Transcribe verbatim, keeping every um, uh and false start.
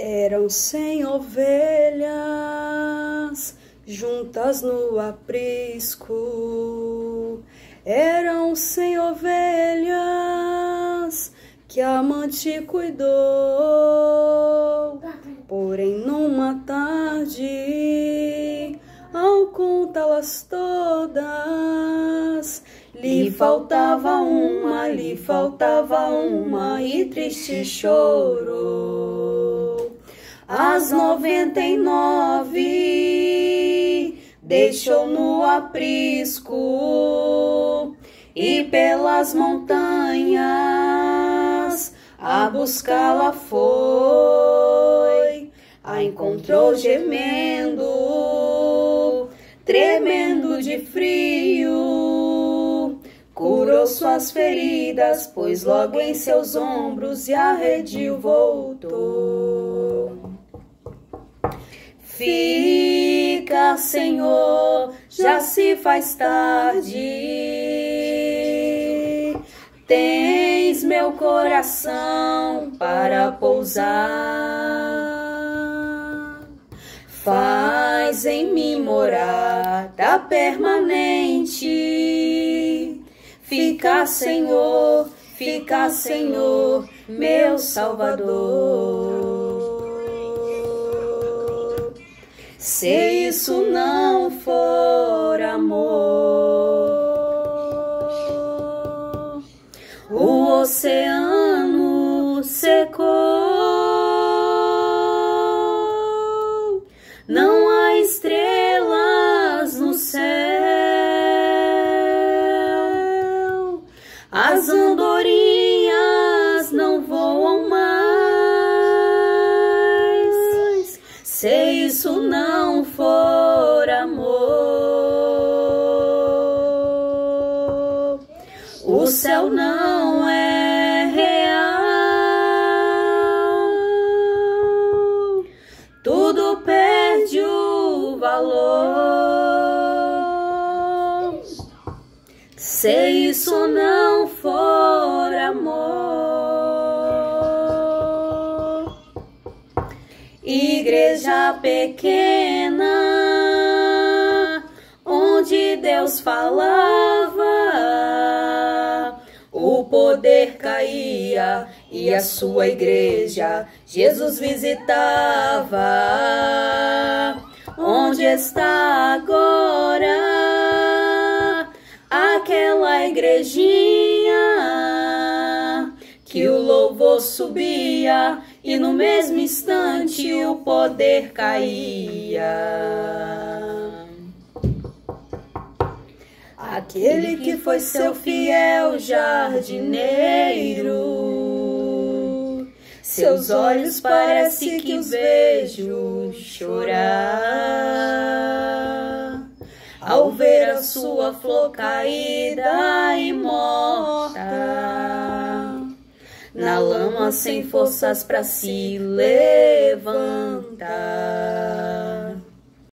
Eram cem ovelhas juntas no aprisco. Eram cem ovelhas que a amante cuidou. Porém, numa tarde, ao contá-las todas, lhe faltava uma, lhe faltava uma, e triste chorou. As noventa e nove deixou no aprisco e pelas montanhas a buscá-la foi. A encontrou gemendo, tremendo de frio. Curou suas feridas, pôs logo em seus ombros e arredio voltou. Fica, Senhor, já se faz tarde. Tens meu coração para pousar. Faz em mim morada permanente. Fica, Senhor, fica, Senhor, meu Salvador. Se isso não for amor, o oceano secou. Não há estrelas no céu, as andorinhas não voam mais. Se isso não for amor, o céu não é real, tudo perde o valor. Se isso não for amor, igreja pequena, onde Deus falava, o poder caía e a sua igreja Jesus visitava. Onde está agora aquela igrejinha que o louvor subia e no mesmo instante o poder caía? Aquele que foi seu fiel jardineiro, seus olhos parece que os vejo chorar ao ver a sua flor caída e morta na, na lama sem forças para se levantar.